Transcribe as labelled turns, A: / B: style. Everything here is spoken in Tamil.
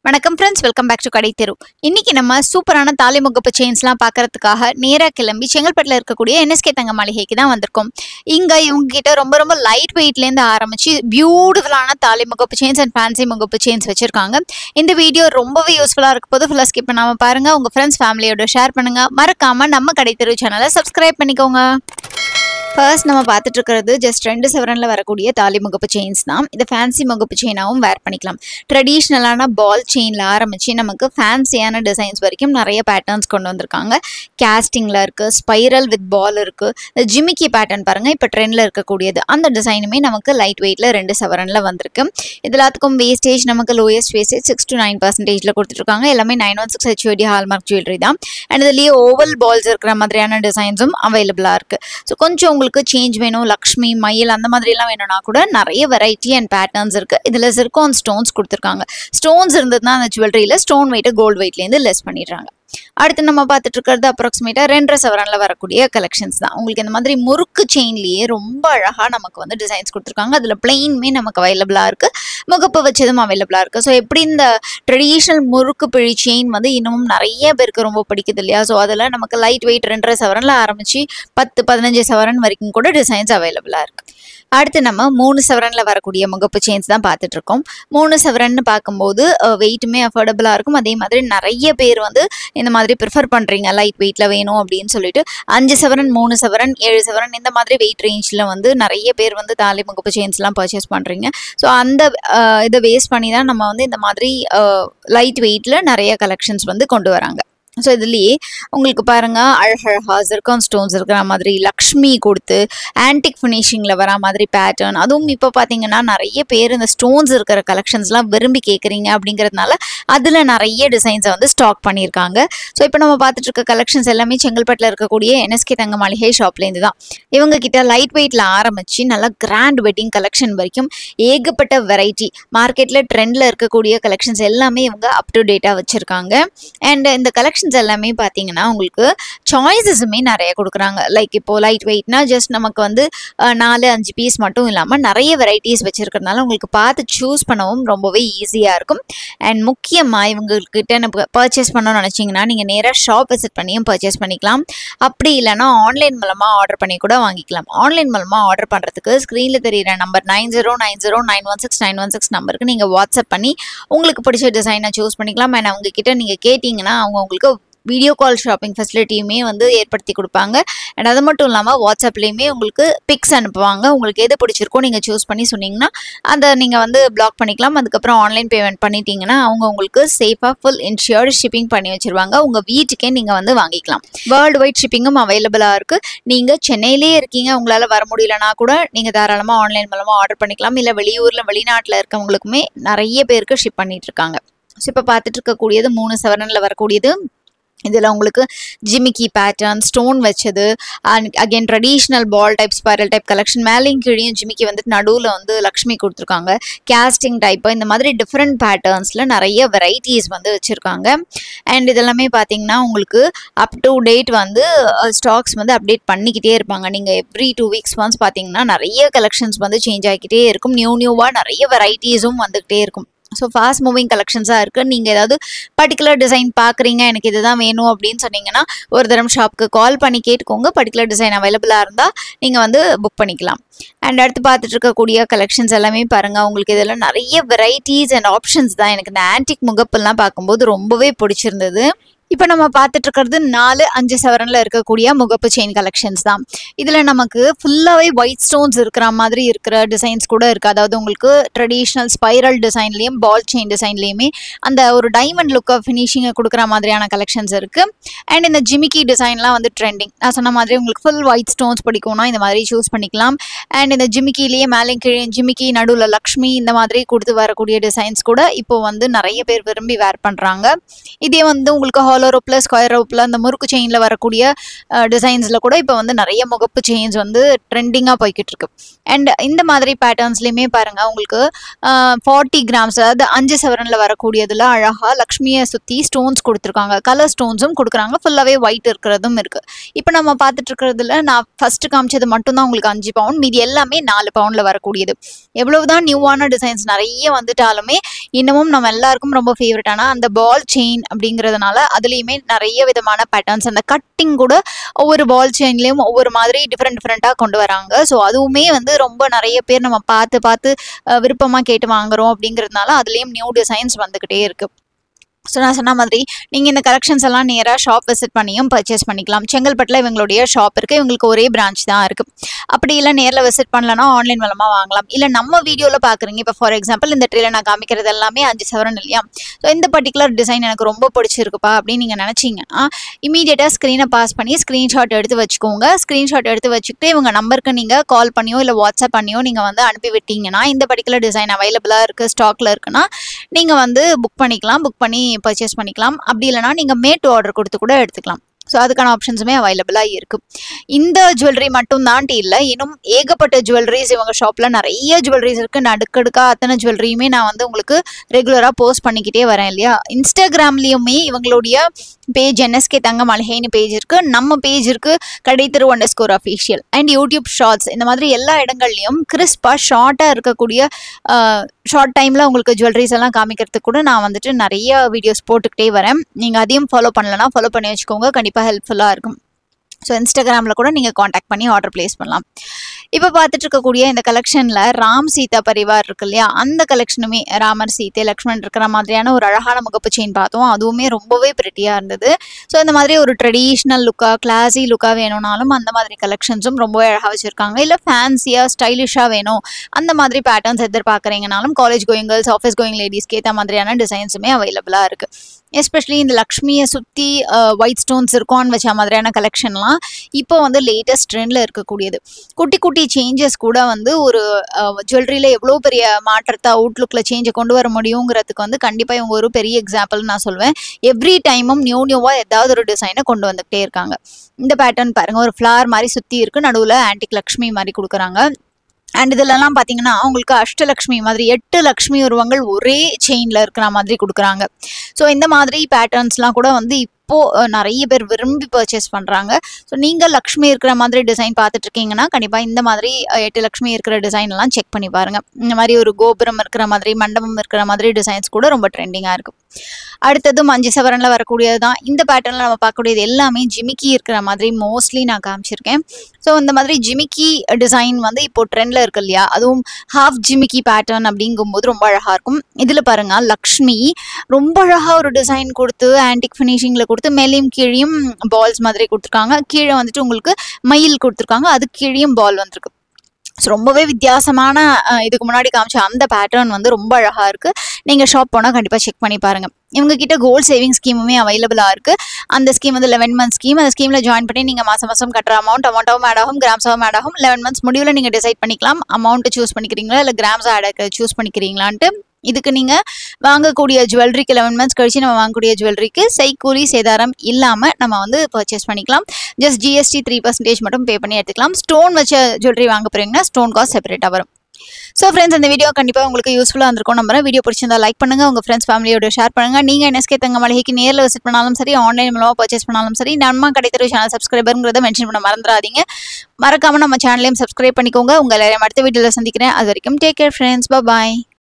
A: வணக்கம் ஃப்ரெண்ட்ஸ், வெல்கம் பேக் டு கடை தெரு. இன்னைக்கு நம்ம சூப்பரான தாலி முகப்பு செயின்ஸ்லாம் பார்க்கறதுக்காக நேராக கிளம்பி செங்கல்பட்டில் இருக்கக்கூடிய என்எஸ்கே தங்க மாளிகைக்கு தான் வந்திருக்கோம். இங்கே இவங்க கிட்ட ரொம்ப லைட் வெயிட்லேருந்து ஆரம்பிச்சு பியூட்டிஃபுல்லான தாலி முகப்பு செயின்ஸ் அண்ட் ஃபேன்சி முகப்பு செயின்ஸ் வச்சிருக்காங்க. இந்த வீடியோ ரொம்பவே யூஸ்ஃபுல்லாக இருக்க போது ஃபுல்லாக ஸ்கிப் பண்ணாமல் பாருங்கள். உங்கள் ஃப்ரெண்ட்ஸ் ஃபேமிலியோட ஷேர் பண்ணுங்கள். மறக்காமல் நம்ம கடை தெரு சேனலை சப்ஸ்கிரைப் பண்ணிக்கோங்க. ஃபர்ஸ்ட் நம்ம பார்த்துட்டு இருக்கிறது ஜஸ்ட் 2 சவரனில் வரக்கூடிய தாலி முகப்பு செயின்ஸ் தான். இதை ஃபேன்சி முகப்பு செயினாகவும் வேர் பண்ணிக்கலாம். ட்ரெடிஷ்னலான பால் செயினில் ஆரம்பித்து நமக்கு ஃபேன்சியான டிசைன்ஸ் வரைக்கும் நிறைய பேட்டர்ன்ஸ் கொண்டு வந்திருக்காங்க. கேஸ்டிங்கில் இருக்குது, ஸ்பைரல் வித் பால் இருக்குது, இந்த ஜிமிக்கி பேட்டர்ன் பாருங்கள் இப்போ ட்ரெண்டில் இருக்கக்கூடியது. அந்த டிசைனுமே நமக்கு லைட் வெயிட்டில் 2 சவரனில் வந்திருக்கு. இது எல்லாத்துக்கும் வேஸ்டேஜ் நமக்கு லோயஸ்ட் வேஸ்டேஜ் 6 to 9% கொடுத்துருக்காங்க. எல்லாமே 916 HUD ஹால்மார்க் ஜுவல்லரி தான். அண்ட் இதுலேயே ஓவல் பால்ஸ் இருக்கிற மாதிரியான டிசைன்ஸும் அவைலபிளாக இருக்குது. ஸோ கொஞ்சம் உங்களுக்கு சேஞ்ச் வேணும், லக்ஷ்மி மயில் அந்த மாதிரிலாம் வேணும்னா கூட நிறைய வெரைட்டி அண்ட் பேட்டர்ன்ஸ் இருக்குது. இதில் சிர்கான் ஸ்டோன்ஸ் கொடுத்துருக்காங்க. ஸ்டோன்ஸ் இருந்ததுன்னா அந்த ஜுவல்லரியில் ஸ்டோன் வெயிட்டு கோல்டு வெயிட்லேருந்து லெஸ் பண்ணிடுறாங்க. அடுத்து நம்ம பார்த்துட்டு இருக்கிறது அப்ராக்சிமேட்டாக 2 சவரனில் வரக்கூடிய கலெக்ஷன்ஸ் தான். உங்களுக்கு இந்த மாதிரி முறுக்கு செயின்லேயே ரொம்ப அழகாக நமக்கு வந்து டிசைன்ஸ் கொடுத்துருக்காங்க. அதில் பிளெயின்மே நமக்கு அவைலபிளாக இருக்குது, முகப்பு வச்சதும் அவைலபிளாக இருக்குது. ஸோ எப்படி இந்த ட்ரெடிஷ்னல் முறுக்கு பிழி செயின் வந்து இன்னமும் நிறைய பேருக்கு ரொம்ப பிடிக்குது இல்லையா? ஸோ அதில் நமக்கு லைட் வெயிட் 2.5 சவரனில் ஆரம்பித்து 10-15 சவரன் வரைக்கும் கூட டிசைன்ஸ் அவைலபிளாக இருக்குது. அடுத்து நம்ம 3 சவரனில் வரக்கூடிய முகப்பு செயின்ஸ் தான் பார்த்துட்டு இருக்கோம். 3 சவரன்னு பார்க்கும்போது வெயிட்டுமே அஃபோர்டபுளாக இருக்கும். அதே மாதிரி நிறைய பேர் வந்து இந்த மாதிரி ப்ரிஃபர் பண்ணுறீங்க லைட் வெயிட்டில் வேணும் அப்படின்னு சொல்லிட்டு 5 சவரன் 3 சவரன் 7 சவரன் இந்த மாதிரி வெயிட் ரேஞ்சில் வந்து நிறைய பேர் வந்து தாலி முகப்பு செயின்ஸ்லாம் பர்ச்சேஸ் பண்ணுறீங்க. ஸோ அந்த இதை வேஸ்ட் பண்ணி தான் நம்ம வந்து இந்த மாதிரி லைட் வெயிட்டில் நிறைய கலெக்ஷன்ஸ் வந்து கொண்டு வராங்க. ஸோ இதுலேயே உங்களுக்கு பாருங்கள் அழகழகா சிர்கான் ஸ்டோன்ஸ் இருக்கிற மாதிரி லக்ஷ்மி கொடுத்து ஆன்டிக் ஃபினிஷிங்கில் வர மாதிரி பேட்டர்ன். அதுவும் இப்போ பார்த்தீங்கன்னா நிறைய பேர் இந்த ஸ்டோன்ஸ் இருக்கிற கலெக்ஷன்ஸ்லாம் விரும்பி கேட்குறீங்க அப்படிங்கிறதுனால அதில் நிறைய டிசைன்ஸை வந்து ஸ்டாக் பண்ணியிருக்காங்க. ஸோ இப்போ நம்ம பார்த்துட்டு இருக்க கலெக்ஷன்ஸ் எல்லாமே செங்கல்பட்டில் இருக்கக்கூடிய என்எஸ்கே தங்க மாளிகை ஷாப்லேருந்து தான். இவங்க கிட்ட லைட் வெயிட்டில் ஆரம்பித்து நல்லா கிராண்ட் வெட்டிங் கலெக்ஷன் வரைக்கும் ஏகப்பட்ட வெரைட்டி மார்க்கெட்டில் ட்ரெண்டில் இருக்கக்கூடிய கலெக்ஷன்ஸ் எல்லாமே இவங்க அப் டு டேட்டாக வச்சுருக்காங்க. அண்ட் இந்த கலெக்ஷன் எல்லாமே பார்த்தீங்கன்னா உங்களுக்கு சாய்ஸஸுமே நிறைய கொடுக்குறாங்க. லைக் இப்போ லைட் வெயிட்னா ஜஸ்ட் நமக்கு வந்து 4-5 பீஸ் மட்டும் இல்லாமல் நிறைய வெரைட்டிஸ் வச்சுருக்கிறதுனால உங்களுக்கு பார்த்து சூஸ் பண்ணவும் ரொம்பவே ஈஸியாக இருக்கும். அண்ட் முக்கியமாக இவங்ககிட்ட பர்ச்சேஸ் பண்ணணும்னு நினச்சிங்கன்னா நீங்கள் நேராக ஷாப் விசிட் பண்ணியும் பர்ச்சேஸ் பண்ணிக்கலாம். அப்படி இல்லைனா ஆன்லைன் மூலமாக ஆர்டர் பண்ணி கூட வாங்கிக்கலாம். ஆன்லைன் மூலமாக ஆர்டர் பண்ணுறதுக்கு ஸ்க்ரீனில் தெரிகிற நம்பர் 9090916916 நம்பருக்கு நீங்கள் வாட்ஸ்அப் பண்ணி உங்களுக்கு பிடிச்ச டிசைனை சூஸ் பண்ணிக்கலாம். அண்ட் அவங்கக்கிட்ட நீங்கள் கேட்டிங்கன்னா அவங்க உங்களுக்கு வீடியோ கால் ஷாப்பிங் ஃபெசிலிட்டியுமே வந்து ஏற்படுத்தி கொடுப்பாங்க. அண்ட் அது மட்டும் இல்லாமல் வாட்ஸ்அப்லேயுமே உங்களுக்கு பிக்ஸ் அனுப்புவாங்க. உங்களுக்கு எது பிடிச்சிருக்கோ நீங்கள் சூஸ் பண்ணி சொன்னீங்கன்னா அதை நீங்கள் வந்து பிளாக் பண்ணிக்கலாம். அதுக்கப்புறம் ஆன்லைன் பேமெண்ட் பண்ணிட்டீங்கன்னா அவங்க உங்களுக்கு சேஃபாக ஃபுல் இன்ஷியர்டு ஷிப்பிங் பண்ணி வச்சுருவாங்க. உங்கள் வீட்டுக்கே நீங்கள் வந்து வாங்கிக்கலாம். வேர்ல்டு வைட் ஷிப்பிங்கும் அவைலபிளாக இருக்குது. நீங்கள் சென்னையிலே இருக்கீங்க, உங்களால் வர முடியலன்னா கூட நீங்கள் தாராளமாக ஆன்லைன் மூலமாக ஆர்டர் பண்ணிக்கலாம். இல்லை வெளியூரில் வெளிநாட்டில் இருக்கவங்களுக்குமே நிறைய பேருக்கு ஷிப் பண்ணிட்டு இருக்காங்க. ஸோ இப்போ பார்த்துட்டு இருக்கக்கூடியது 3 சவரனில் வரக்கூடியது. இதில் உங்களுக்கு ஜிமிக்கி பேட்டர்ன் ஸ்டோன் வச்சது and again traditional ball type spiral type collection. மேலேயும் கீழேயும் ஜிமிக்கி வந்துட்டு நடுவில் வந்து லக்ஷ்மி கொடுத்துருக்காங்க. கேஸ்டிங் டைப்பு இந்த மாதிரி டிஃப்ரெண்ட் பேட்டர்ன்ஸில் நிறைய வெரைட்டிஸ் வந்து வச்சுருக்காங்க. அண்ட் இதெல்லாமே பார்த்தீங்கன்னா உங்களுக்கு அப் டு டேட் வந்து ஸ்டாக்ஸ் வந்து அப்டேட் பண்ணிக்கிட்டே இருப்பாங்க. நீங்கள் எவ்ரி 2 weeks ஒன்ஸ் பார்த்தீங்கன்னா நிறைய கலெக்ஷன்ஸ் வந்து சேஞ்ச் ஆகிக்கிட்டே இருக்கும். நியூவாக நிறைய வெரைட்டிஸும் வந்துக்கிட்டே இருக்கும். ஸோ ஃபாஸ்ட் மூவிங் கலெக்ஷன்ஸாக இருக்குது. நீங்கள் ஏதாவது பர்டிகுலர் டிசைன் பார்க்குறீங்க, எனக்கு இதுதான் வேணும் அப்படின்னு சொன்னீங்கன்னா ஒரு தரம் ஷாப்புக்கு கால் பண்ணி கேட்டுக்கோங்க. பர்டிகுலர் டிசைன் அவைலபிளாக இருந்தால் நீங்கள் வந்து புக் பண்ணிக்கலாம். அண்ட் அடுத்து பார்த்துட்டு இருக்கக்கூடிய கலெக்ஷன்ஸ் எல்லாமே பாருங்கள். உங்களுக்கு இதெல்லாம் நிறைய வெரைட்டிஸ் அண்ட் ஆப்ஷன்ஸ் தான். எனக்கு இந்த ஆன்டிக் முகப்பெல்லாம் பார்க்கும்போது ரொம்பவே பிடிச்சிருந்தது. இப்போ நம்ம பார்த்துட்டு இருக்கிறது 4-5 சவரனில் இருக்கக்கூடிய முகப்பு செயின் கலெக்ஷன்ஸ் தான். இதில் நமக்கு ஃபுல்லாகவே ஒயிட் ஸ்டோன்ஸ் இருக்கிற மாதிரி இருக்கிற டிசைன்ஸ் கூட இருக்குது. அதாவது உங்களுக்கு ட்ரெடிஷ்னல் ஸ்பைரல் டிசைன்லேயும் பால் செயின் டிசைன்லேயுமே அந்த ஒரு டைமண்ட் லுக்கை ஃபினிஷிங்கை கொடுக்குற மாதிரியான கலெக்ஷன்ஸ் இருக்குது. அண்ட் இந்த ஜிமிக்கி டிசைன்லாம் வந்து ட்ரெண்டிங். நான் சொன்ன மாதிரி உங்களுக்கு ஃபுல் ஒயிட் ஸ்டோன்ஸ் பிடிக்கும்னா இந்த மாதிரி சூஸ் பண்ணிக்கலாம். அண்ட் இந்த ஜிமிக்கிலேயே மேலே கீழே ஜிமிக்கி நடுவில் லக்ஷ்மி இந்த மாதிரி கொடுத்து வரக்கூடிய டிசைன்ஸ் கூட இப்போ வந்து நிறைய பேர் விரும்பி வேர் பண்ணுறாங்க. இதே வந்து உங்களுக்கு ஹாலோ ரோப்பில் ஸ்கொயர் ரோப்பில் அந்த முறுக்கு செயினில் வரக்கூடிய டிசைன்ஸில் கூட இப்போ வந்து நிறைய முகப்பு செயின்ஸ் வந்து ட்ரெண்டிங்காக போய்கிட்டு இருக்கு. அண்ட் இந்த மாதிரி பேட்டர்ன்ஸ்லையுமே பாருங்கள் உங்களுக்கு 40 கிராம்ஸ் அதாவது 5 சவரனில் வரக்கூடியதில் அழகாக லக்ஷ்மியை சுற்றி ஸ்டோன்ஸ் கொடுத்துருக்காங்க. கலர் ஸ்டோன்ஸும் கொடுக்குறாங்க, ஃபுல்லாகவே ஒயிட் இருக்கிறதும் இருக்குது. இப்போ நம்ம பார்த்துட்டு இருக்கிறதுல நான் ஃபஸ்ட்டு காமிச்சது மட்டும்தான் உங்களுக்கு 5 பவுன், மீதி எல்லாமே 4 பவுனில் வரக்கூடியது. எவ்வளவுதான் நியூவான டிசைன்ஸ் நிறைய வந்துட்டாலுமே இன்னமும் நம்ம எல்லாருக்கும் ரொம்ப ஃபேவரட்டான அந்த பால் செயின் அப்படிங்கிறதுனால அதுலேயுமே நிறைய விதமான பேட்டர்ன்ஸ், அந்த கட்டிங் கூட ஒவ்வொரு பால் செயின்லேயும் ஒவ்வொரு மாதிரி டிஃப்ரெண்ட்டாக கொண்டு வராங்க. ஸோ அதுவுமே வந்து ரொம்ப நிறைய பேர் நம்ம பார்த்து விருப்பமாக கேட்டு வாங்குறோம் அப்படிங்கிறதுனால அதுலேயும் நியூ டிசைன்ஸ் வந்துக்கிட்டே இருக்குது. ஸோ நான் சொன்ன மாதிரி நீங்கள் இந்த கலெக்ஷன்ஸ் எல்லாம் நேராக ஷாப் விசிட் பண்ணியும் பர்ச்சேஸ் பண்ணிக்கலாம். செங்கல்பட்டில் இவங்களுடைய ஷாப் இருக்குது, இவங்களுக்கு ஒரே பிரான்ச் தான் இருக்குது. அப்படி இல்லை நேரில் விசிட் பண்ணலன்னா ஆன்லைன் மூலமாக வாங்கலாம். இல்லை நம்ம வீடியோவில் பார்க்குறீங்க, இப்போ ஃபார் எக்ஸாம்பிள் இந்த ட்ரீல நான் காமிக்கிறது எல்லாமே 5 சவரன் இல்லையா, ஸோ இந்த பர்டிகுலர் டிசைன் எனக்கு ரொம்ப பிடிச்சிருக்குப்பா அப்படின்னு நீங்கள் நினச்சிங்கன்னா இமீடியட்டாக ஸ்க்ரீனை பாஸ் பண்ணி ஸ்க்ரீன்ஷாட் எடுத்து வச்சுக்கோங்க. ஸ்க்ரீன்ஷாட் எடுத்து வச்சுக்கிட்டு இவங்க நம்பருக்கு நீங்கள் கால் பண்ணியோ இல்லை வாட்ஸ்அப் பண்ணியோ நீங்கள் வந்து அனுப்பி விட்டீங்கன்னா இந்த பர்டிகுலர் டிசைன் அவைலபிளாக இருக்குது, ஸ்டாக்கில் இருக்குன்னா நீங்கள் வந்து புக் பண்ணிக்கலாம், புக் பண்ணி பர்ச்சேஸ் பண்ணிக்கலாம். அப்படி இல்லைனா நீங்கள் மேட் ஆர்டர் கொடுத்து கூட எடுத்துக்கலாம். ஸோ அதுக்கான ஆப்ஷன்ஸுமே அவைலபிளாக இருக்குது. இந்த ஜுவல்லரி மட்டும் தாண்டி இல்லை, இன்னும் ஏகப்பட்ட ஜுவல்லரிஸ் இவங்க ஷாப்பில் நிறைய ஜுவல்லரிஸ் இருக்குது. அடுக்கடுக்காக அத்தனை ஜுவல்லரியுமே நான் வந்து உங்களுக்கு ரெகுலராக போஸ்ட் பண்ணிக்கிட்டே வரேன் இல்லையா. இன்ஸ்டாகிராம்லேயுமே இவங்களுடைய பேஜ் NSK தங்க மளிகைன்னு பேஜ் இருக்குது, நம்ம பேஜ் இருக்குது கடை தெரு _official அண்ட் யூடியூப் ஷார்ட்ஸ், இந்த மாதிரி எல்லா இடங்கள்லையும் கிறிஸ்பாக ஷார்ட்டாக இருக்கக்கூடிய ஷார்ட் டைமில் உங்களுக்கு ஜுவல்லரிஸ் எல்லாம் காமிக்கிறதுக்கு கூட நான் வந்துட்டு நிறைய வீடியோஸ் போட்டுக்கிட்டே வரேன். நீங்கள் அதையும் ஃபாலோ பண்ணலன்னா ஃபாலோ பண்ணி வச்சுக்கோங்க, கண்டிப்பாக ஹெல்ப்ஃபுல்லாக இருக்கும். ஸோ இன்ஸ்டாகிராமில் கூட நீங்கள் காண்டாக்ட் பண்ணி ஆர்டர் ப்ளேஸ் பண்ணலாம். இப்போ பார்த்துட்டு இருக்கக்கூடிய இந்த கலெக்ஷனில் ராம் சீதா பரிவார் இருக்கு இல்லையா, அந்த கலெக்ஷனுமே ராமர் சீதை லக்ஷ்மண் இருக்கிற மாதிரியான ஒரு அழகான முகப்பு செயின் பார்த்தோம், அதுவுமே ரொம்பவே பிரிட்டியாக இருந்தது. ஸோ இந்த மாதிரி ஒரு ட்ரெடிஷ்னல் லுக்காக கிளாஸி லுக்காக வேணும்னாலும் அந்த மாதிரி கலெக்ஷன்ஸும் ரொம்பவே அழகாக வச்சுருக்காங்க. இல்லை ஃபேன்சியாக ஸ்டைலிஷாக வேணும் அந்த மாதிரி பேட்டர்ன்ஸ் எதிர்பார்க்குறீங்கனாலும் college going girls office going லேடிஸ்க்கு ஏற்ற மாதிரியான டிசைன்ஸுமே அவைலபிளாக இருக்குது. எஸ்பெஷலி இந்த லக்ஷ்மியை சுற்றி ஒயிட் ஸ்டோன்ஸ் இருக்கான்னு வச்ச மாதிரியான கலெக்ஷன்லாம் இப்போ வந்து லேட்டஸ்ட் ட்ரெண்டில் இருக்கக்கூடியது. குட்டி குட்டி சேஞ்சஸ் கூட வந்து ஒரு ஜுவல்லரியில் எவ்வளோ பெரிய மாற்றத்தை அவுட்லுக்கில் சேஞ்சை கொண்டு வர முடியுங்கிறதுக்கு வந்து கண்டிப்பாக இவங்க ஒரு பெரிய எக்ஸாம்பிள் நான் சொல்வேன். எவ்ரி டைமும் நியூவாக ஏதாவது ஒரு டிசைனை கொண்டு வந்துகிட்டே இருக்காங்க. இந்த பேட்டர்ன் பாருங்கள், ஒரு ஃப்ளார் மாதிரி சுற்றி இருக்குது, நடுவில் ஆன்டிக் லக்ஷ்மி மாதிரி கொடுக்குறாங்க. அண்ட் இதிலெல்லாம் பார்த்தீங்கன்னா உங்களுக்கு அஷ்டலக்ஷ்மி மாதிரி 8 லக்ஷ்மி உருவங்கள் ஒரே செயினில் இருக்கிற மாதிரி கொடுக்குறாங்க. ஸோ இந்த மாதிரி பேட்டர்ன்ஸ்லாம் கூட வந்து இப்போது நிறைய பேர் விரும்பி பர்ச்சேஸ் பண்ணுறாங்க. ஸோ நீங்கள் லக்ஷ்மி இருக்கிற மாதிரி டிசைன் பார்த்துட்டு இருக்கீங்கன்னா கண்டிப்பாக இந்த மாதிரி 8 லக்ஷ்மி இருக்கிற டிசைன் எல்லாம் செக் பண்ணி பாருங்கள். இந்த மாதிரி ஒரு கோபுரம் இருக்கிற மாதிரி மண்டபம் இருக்கிற மாதிரி டிசைன்ஸ் கூட ரொம்ப ட்ரெண்டிங்காக இருக்கும். அடுத்ததும் 5 சவரனில் வரக்கூடியது தான். இந்த பேட்டர்னில் நம்ம பார்க்கக்கூடியது எல்லாமே ஜிமிக்கி இருக்கிற மாதிரி மோஸ்ட்லி நான் காமிச்சிருக்கேன். ஸோ இந்த மாதிரி ஜிமிக்கி டிசைன் வந்து இப்போ ட்ரெண்டில் இருக்கு இல்லையா, அதுவும் ஹாஃப் ஜிமிக்கி பேட்டர்ன் அப்படிங்கும்போது ரொம்ப அழகாக இருக்கும். இதில் பாருங்கள் லக்ஷ்மி ரொம்ப அழகாக ஒரு டிசைன் கொடுத்து ஆன்டிக் ஃபினிஷிங்கில் கொடுத்து மேலேயும் கீழேயும் பால்ஸ் மாதிரி கொடுத்துருக்காங்க. கீழே வந்துட்டு உங்களுக்கு மயில் கொடுத்துருக்காங்க, அது கீழேயும் பால் வந்திருக்கு. ஸோ ரொம்பவே வித்தியாசமான இதுக்கு முன்னாடி காமிச்ச அந்த பேட்டர்ன் வந்து ரொம்ப அழகாக இருக்குது. நீங்கள் ஷாப் போனால் கண்டிப்பாக செக் பண்ணி பாருங்கள். இவங்ககிட்ட கோல்ட் சேவிங் ஸ்கீமுமே அவைலபிளாக இருக்குது. அந்த ஸ்கீம் வந்து 11 month ஸ்கீம். அந்த ஸ்கீமில் ஜாயின் பண்ணி நீங்கள் மாதம் கட்டுற அமௌண்ட்டாகவும் ஆட் ஆகும், கிராம்ஸாகவும் ஆட் ஆகும். 11 months முடிவில் நீங்கள் டிசைட் பண்ணிக்கலாம் அமௌண்ட்டு சூஸ் பண்ணிக்கிறீங்களா இல்லை கிராம்ஸ் ஆட் சூஸ் பண்ணிக்கிறீங்களான்ட்டு. இதுக்கு நீங்கள் வாங்கக்கூடிய ஜுவல்லரிக்கு 11 months கழிச்சு நம்ம வாங்கக்கூடிய ஜுவல்லரிக்கு செய்கூலி சேதாரம் இல்லாமல் நம்ம வந்து பர்ச்சேஸ் பண்ணிக்கலாம். ஜஸ்ட் GST 3% மட்டும் பே பண்ணி எடுத்துக்கலாம். ஸ்டோன் வச்ச ஜுவல்லரி வாங்க போகிறீங்கன்னா ஸ்டோன் காஸ்ட் செப்பரேட்டாக வரும். ஸோ ஃப்ரெண்ட்ஸ், இந்த வீடியோ கண்டிப்பாக உங்களுக்கு யூஸ்ஃபுல்லாக இருந்திருக்கும் நம்புறேன். வீடியோ பிடிச்சிருந்தா லைக் பண்ணுங்கள், உங்கள் ஃப்ரெண்ட்ஸ் ஃபேமிலியோட ஷேர் பண்ணுங்கள். நீங்கள் NSK தங்க மளிகைக்கு நேரில் விசிட் பண்ணாலும் சரி, ஆன்லைன் மூலமாக பர்ச்சேஸ் பண்ணாலும் சரி, நம்ம கடை தெரு சேனல் சப்ஸ்கிரைபருங்கிறத மென்ஷன் பண்ண மறந்துடாதீங்க. மறக்காமல் நம்ம சேனலையும் சப்ஸ்கிரைப் பண்ணிக்கோங்க. உங்கள் எல்லாரையும் அடுத்த வீடியோவில் சந்திக்கிறேன். அது வரைக்கும் டேக் கேர் ஃப்ரெண்ட்ஸ், பாய்.